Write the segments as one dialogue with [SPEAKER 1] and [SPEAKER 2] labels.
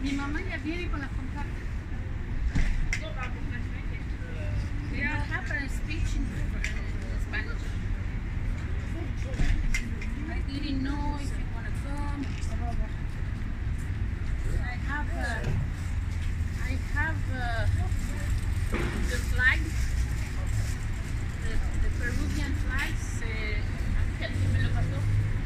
[SPEAKER 1] Mi mamá ya viene con las compartas. They have a speech in Spanish. I didn't know if you want to come. I have the flag, the Peruvian flags. ¿Alguien me lo pasó?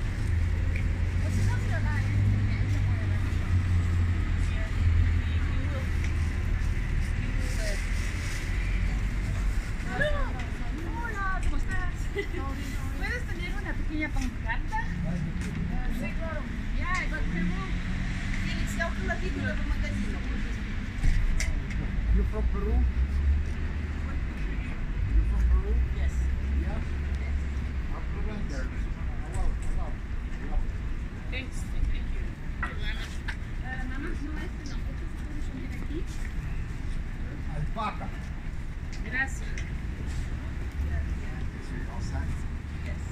[SPEAKER 1] Hola, ¿cómo estás? ¿Puedes tener una pequeña pancarta? Sí, claro. Ya, igual Perú. Sí, aunque la título de magazine.
[SPEAKER 2] You're from Peru? You're from Peru?
[SPEAKER 1] Yes.
[SPEAKER 2] Yeah?
[SPEAKER 1] Yes.
[SPEAKER 2] I'll put it in there. Hello.
[SPEAKER 1] Thanks. Thank you. Mamá, no, no. ¿Esto se puede poner aquí?
[SPEAKER 2] Alpaca.
[SPEAKER 1] Gracias. Yes.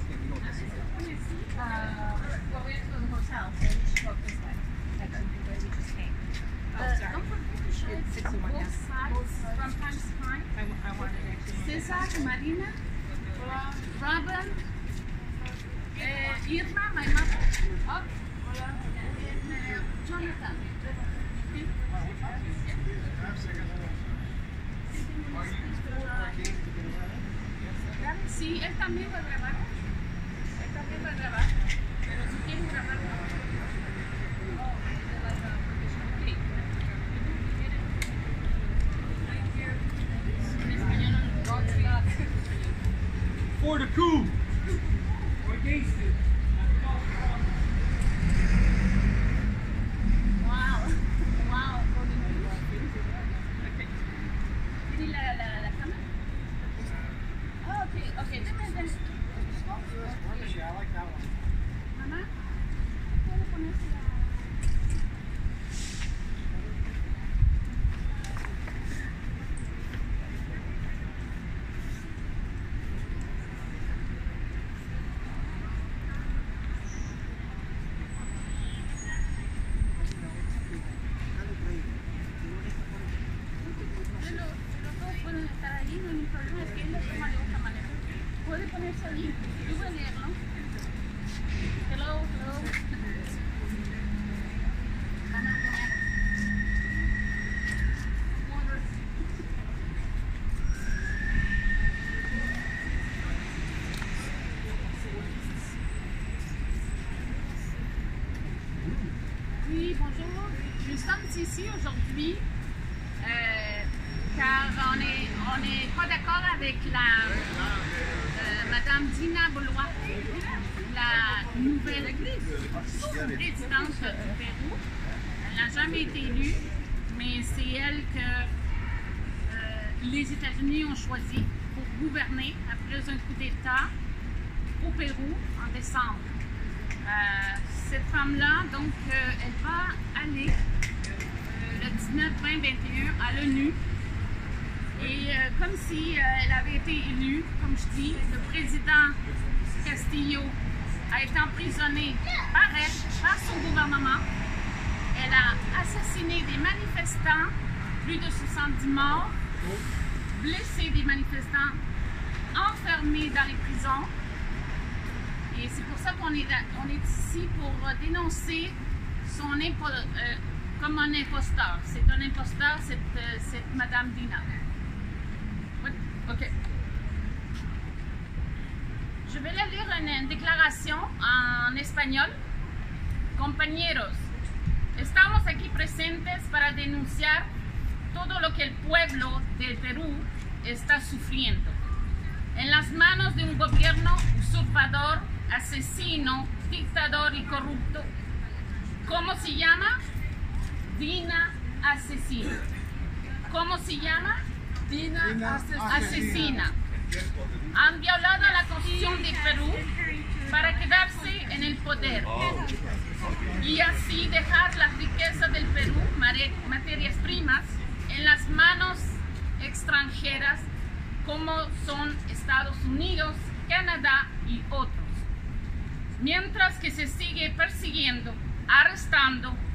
[SPEAKER 3] Well, we have to go to the hotel, so we should go this way. That's where we just came.
[SPEAKER 1] Don't forget to show
[SPEAKER 3] It's 601
[SPEAKER 1] both
[SPEAKER 3] now.
[SPEAKER 1] sides from time to time.
[SPEAKER 3] I wanted to actually.
[SPEAKER 1] Cesar, Marina, Robin, Irma, my mother, and Jonathan. Sí, él también va a grabar. Él también va a grabar. Pero si quieren grabar, en español no.
[SPEAKER 2] For the coup! Or against it?
[SPEAKER 1] Wow. Wow. Okay. ¿Tiene la cámara? Oh, okay. Deme.
[SPEAKER 2] I like that one.
[SPEAKER 1] Mamá, ¿puede ponerse la... Los dos pueden estar ahí, no hay ningún problema, es que él lo toma de otra manera. Puede ponerse allí, yo voy a leerlo. Hello. Oui, bonjour. Nous sommes ici aujourd'hui car on n'est pas d'accord avec Madame Dina Boluarte, la nouvelle présidente du Pérou. Elle n'a jamais été élue, mais c'est elle que les États-Unis ont choisi pour gouverner après un coup d'État au Pérou en décembre. Cette femme-là, donc, elle va aller le 19, 20, 21 à l'ONU. Et comme si elle avait été élue, comme je dis, le président Castillo a été emprisonné par elle, par son gouvernement. Elle a assassiné des manifestants, plus de 70 morts, blessé des manifestants, enfermés dans les prisons. Et c'est pour ça qu'on est ici pour dénoncer son comme un imposteur. C'est un imposteur, cette Madame Dina. Ok. Je vais lire une déclaration en español. Compañeros, estamos aquí presentes para denunciar todo lo que el pueblo del Perú está sufriendo en las manos de un gobierno usurpador, asesino, dictador y corrupto. ¿Cómo se llama? Dina Asesina. ¿Cómo se llama? Dina Asesina. Han violado la Constitución de Perú para quedarse en el poder y así dejar la riqueza del Perú, materias primas, en las manos extranjeras como son Estados Unidos, Canadá y otros. Mientras que se sigue persiguiendo, arrestando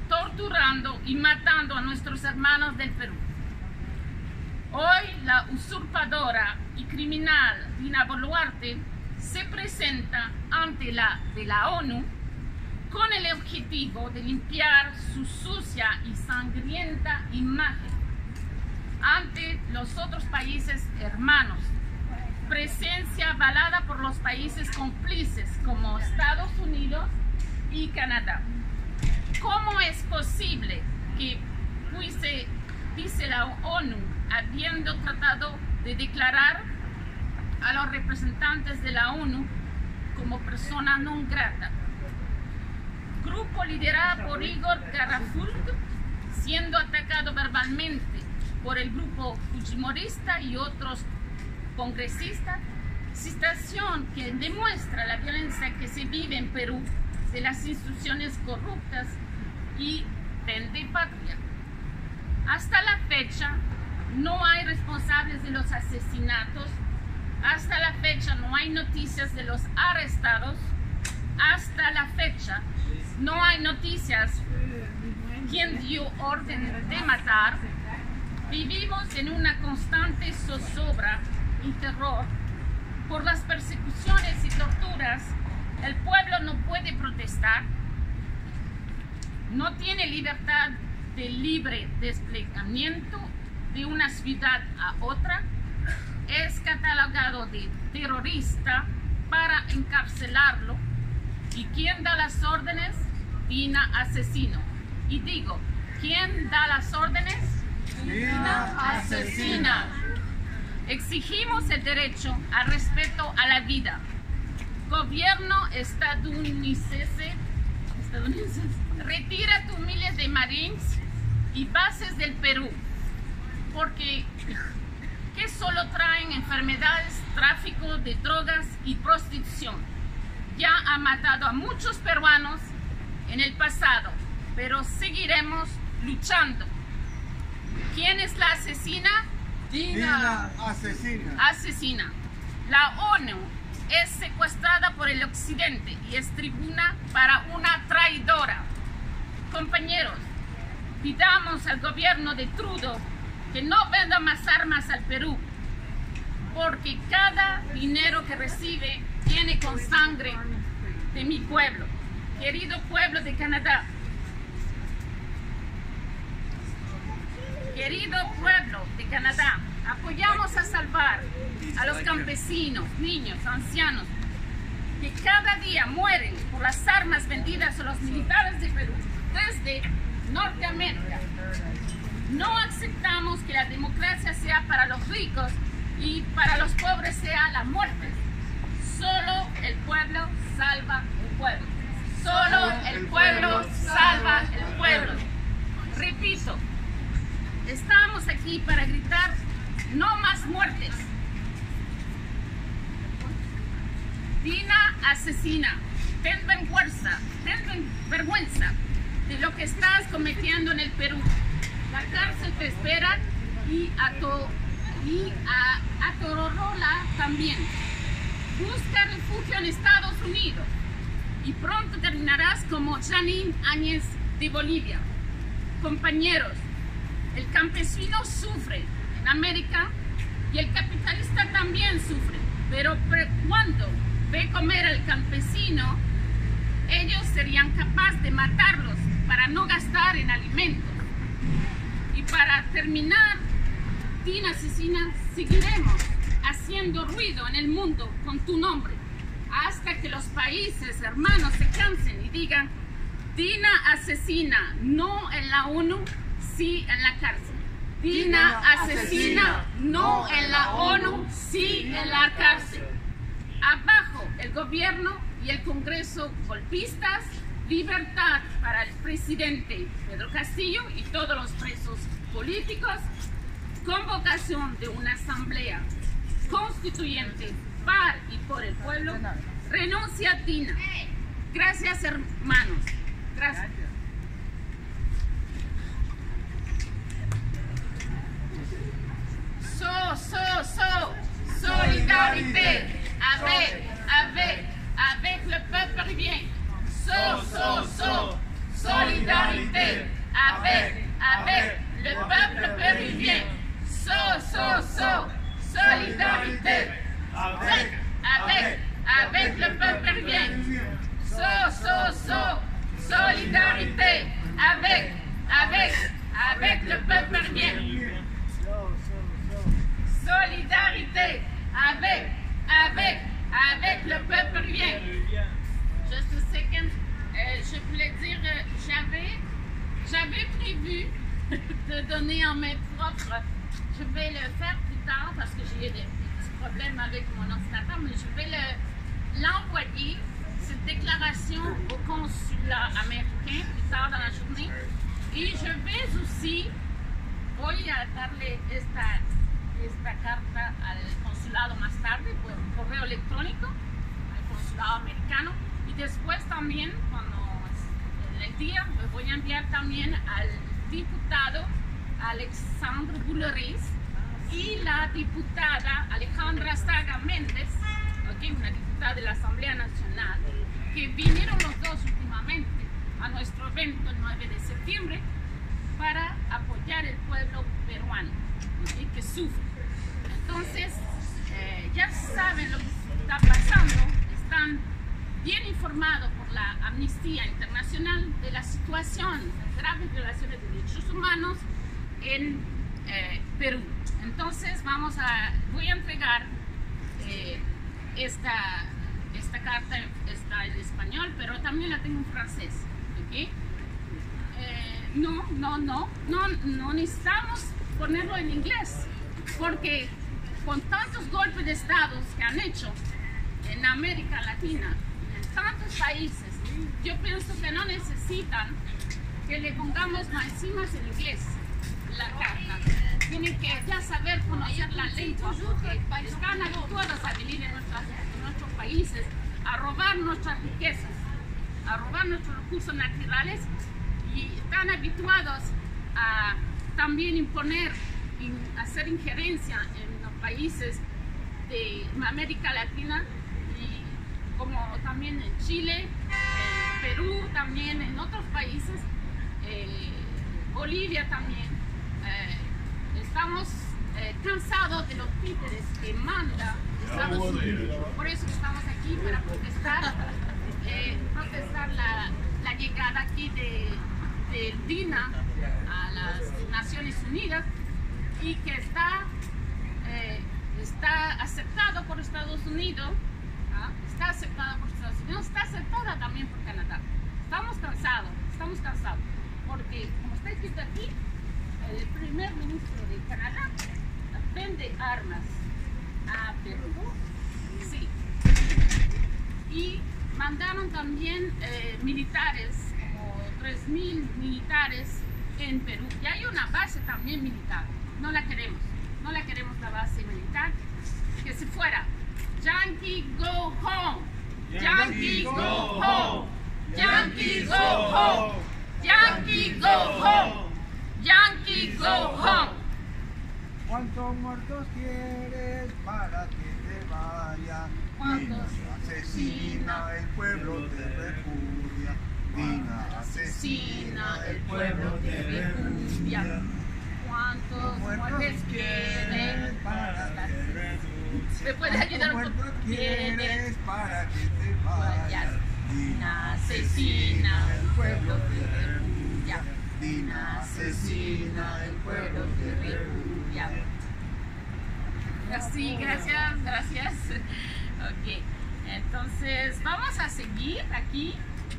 [SPEAKER 1] torturando y matando a nuestros hermanos del Perú. Hoy la usurpadora y criminal Dina Boluarte se presenta ante la ONU con el objetivo de limpiar su sucia y sangrienta imagen ante los otros países hermanos, presencia avalada por los países cómplices como Estados Unidos y Canadá. ¿Cómo es posible que, dice la ONU, habiendo tratado de declarar a los representantes de la ONU como persona non grata? Grupo liderado por Igor Garafulk, siendo atacado verbalmente por el grupo fujimorista y otros congresistas, situación que demuestra la violencia que se vive en Perú de las instituciones corruptas y de patria. Hasta la fecha no hay responsables de los asesinatos, hasta la fecha no hay noticias de los arrestados, hasta la fecha no hay noticias quién dio orden de matar. Vivimos en una constante zozobra y terror por las persecuciones y torturas. El pueblo no puede protestar, no tiene libertad de libre desplegamiento de una ciudad a otra, es catalogado de terrorista para encarcelarlo. ¿Y quién da las órdenes? Dina asesino. Y digo, ¿quién da las órdenes? Dina asesina. Exigimos el derecho al respeto a la vida. Gobierno estadounidense, retira tus miles de marines y bases del Perú, porque que solo traen enfermedades, tráfico de drogas y prostitución. Ya ha matado a muchos peruanos en el pasado, pero seguiremos luchando. ¿Quién es la asesina?
[SPEAKER 2] Dina asesina.
[SPEAKER 1] Asesina. La ONU es secuestrada por el occidente y es tribuna para una traidora. Compañeros, pidamos al gobierno de Trudeau que no venda más armas al Perú, porque cada dinero que recibe viene con sangre de mi pueblo, querido pueblo de Canadá. Querido pueblo de Canadá, apoyamos a salvar a los campesinos, niños, ancianos, que cada día mueren por las armas vendidas a los militares de Perú desde Norteamérica. No aceptamos que la democracia sea para los ricos y para los pobres sea la muerte. Solo el pueblo salva el pueblo. Solo el pueblo salva el pueblo. Repito, estamos aquí para gritar no más muertes. Dina asesina, ten vergüenza de lo que estás cometiendo en el Perú. La cárcel te espera y a Tororola también. Busca refugio en Estados Unidos y pronto terminarás como Janine Áñez de Bolivia. Compañeros, el campesino sufre en América y el capitalista también sufre, pero cuando ve comer al campesino, ellos serían capaces de matarlos para no gastar en alimentos. Y para terminar, Dina asesina, seguiremos haciendo ruido en el mundo con tu nombre hasta que los países hermanos se cansen y digan: Dina asesina, no en la ONU, sí en la cárcel. Dina asesina, no en la ONU, sí en la cárcel. Abajo el gobierno y el Congreso golpistas. Libertad para el presidente Pedro Castillo y todos los presos políticos. Convocación de una asamblea constituyente par y por el pueblo. Renuncia Dina. Gracias, hermanos. Gracias. Solidarité avec le peuple rivien. Solidarité. prévu de donner en main propre. Je vais le faire plus tard parce que j'ai des petits problèmes avec mon ordinateur, mais je vais l'envoyer, cette déclaration, au consulat américain plus tard dans la journée. Y je vais aussi, voy a darle esta carta al consulado más tarde por correo electrónico, al consulado americano, y después también, cuando en el día, me voy a enviar también al diputado Alexandre Bouleris y la diputada Alejandra Saga Méndez, okay, una diputada de la Asamblea Nacional, que vinieron los dos últimamente a nuestro evento el 9 de septiembre para apoyar el pueblo peruano, ¿okay?, que sufre. Entonces, ya saben lo que está pasando, están bien informados por la Amnistía Internacional de la situación de graves violaciones de derechos humanos en Perú. Entonces, voy a entregar esta carta, está en español, pero también la tengo en francés. ¿Okay? No necesitamos ponerlo en inglés, porque con tantos golpes de Estado que han hecho en América Latina, en tantos países, yo pienso que no necesitan que le pongamos más encima en inglés la carta. Tienen que ya saber conocer la lengua, porque están habituados a vivir en nuestros países, a robar nuestras riquezas, a robar nuestros recursos naturales, y están habituados a también imponer, hacer injerencia en los países de América Latina, y como también en Chile, en Perú, también en otros países, Bolivia también. Estamos cansados de los títeres que manda Estados Unidos. Por eso estamos aquí para protestar la llegada aquí de DINA a las Naciones Unidas, y que está aceptado por Estados Unidos, está aceptada también por Canadá. Estamos cansados, porque como está escrito aquí, el primer ministro de Canadá vende armas a Perú, sí, y mandaron también militares, como 3.000 militares en Perú. Y hay una base también militar, no la queremos la base militar, que se fuera. Yankee go home, Yankee go home, Yankee go home, Yankee go home, Yankee go home.
[SPEAKER 2] ¿Cuántos muertos quieres para que te vaya?
[SPEAKER 1] ¿Cuántos?
[SPEAKER 2] Dina asesina, el pueblo te repudia. Dina asesina, el pueblo te repudia.
[SPEAKER 1] ¿Cuántos muertes quieres para que
[SPEAKER 2] ¿Me puedes ayudar un poco? ¿Quieres para que te vayas? Dina asesina, el pueblo te repudia. Dina asesina, el pueblo te repudia.
[SPEAKER 1] Sí, gracias. Ok, entonces vamos a seguir aquí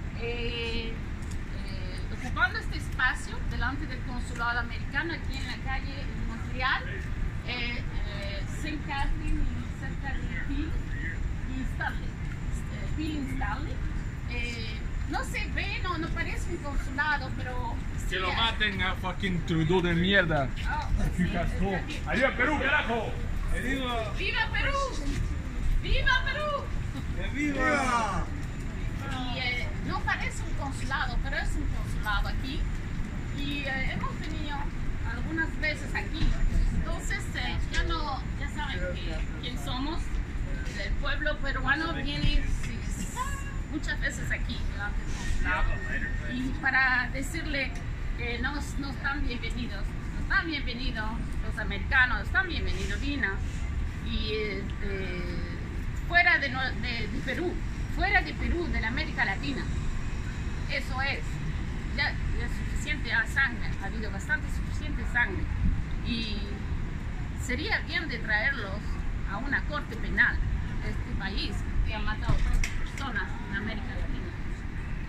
[SPEAKER 1] ocupando este espacio delante del consulado americano, aquí en la calle en Montreal, St. Catherine y cerca de Peel y Stanley, Peel y Stanley. No se ve, no parece un consulado, pero...
[SPEAKER 4] Que lo maten a fucking Trudeau de mierda.
[SPEAKER 1] Sí,
[SPEAKER 4] ¡Arriba Perú, carajo!
[SPEAKER 1] ¡Viva Perú! ¡Viva Perú!
[SPEAKER 2] ¡Viva!
[SPEAKER 1] Y no parece un consulado, pero es un consulado aquí. Y hemos venido algunas veces aquí. Entonces ya saben quién somos. El pueblo peruano viene muchas veces aquí delante del consulado. Y para decirle que no están bienvenidos. No están bienvenidos los americanos, están bienvenidos Dina. Y fuera de Perú, de la América Latina. Eso es. Ya es suficiente sangre, ha habido suficiente sangre. Y sería bien de traerlos a una corte penal de este país que ha matado a tantas personas en América Latina.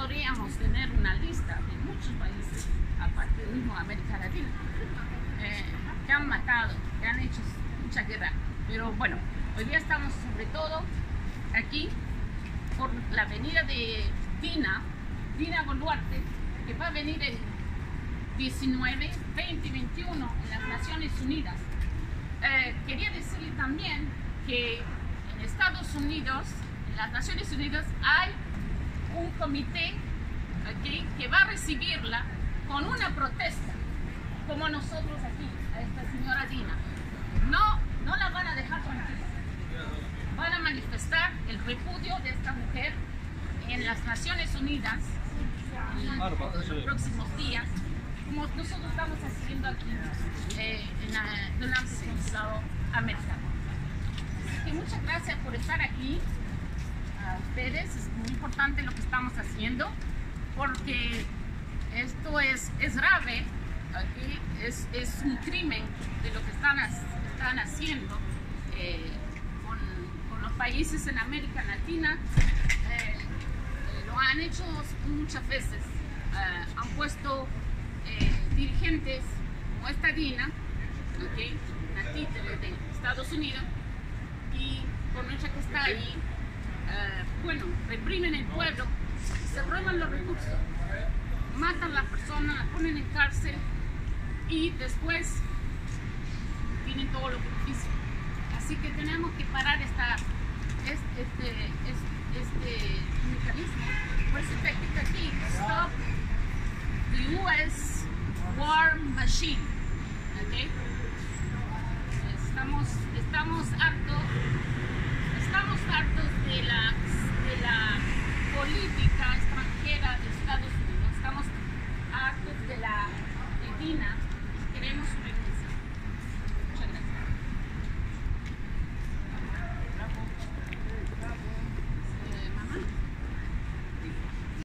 [SPEAKER 1] podríamos tener una lista de muchos países, aparte del mismo América Latina, que han matado, que han hecho mucha guerra. Pero bueno, hoy día estamos sobre todo aquí por la venida de Dina Boluarte, que va a venir el 19, 20 y 21 en las Naciones Unidas. Quería decir también que en Estados Unidos, en las Naciones Unidas, hay un comité que va a recibirla con una protesta, como nosotros aquí, a esta señora Dina. No la van a dejar tranquila. Van a manifestar el repudio de esta mujer en las Naciones Unidas en los próximos días, como nosotros estamos haciendo aquí en el Consulado americano. Así que muchas gracias por estar aquí. A ustedes es muy importante lo que estamos haciendo, porque esto es grave, ¿okay? Es un crimen de lo que están haciendo con los países en América Latina. Lo han hecho muchas veces. Han puesto dirigentes como esta Dina, ¿okay? Una títere de Estados Unidos, y con ella que está ahí, bueno, reprimen el pueblo, se roban los recursos, matan a las personas, las ponen en cárcel y después tienen todos los beneficios. Así que tenemos que parar este mecanismo. Por eso está escrito aquí: Stop the US War Machine. ¿Okay? Estamos hartos de la política extranjera de Estados Unidos. Estamos hartos de Dina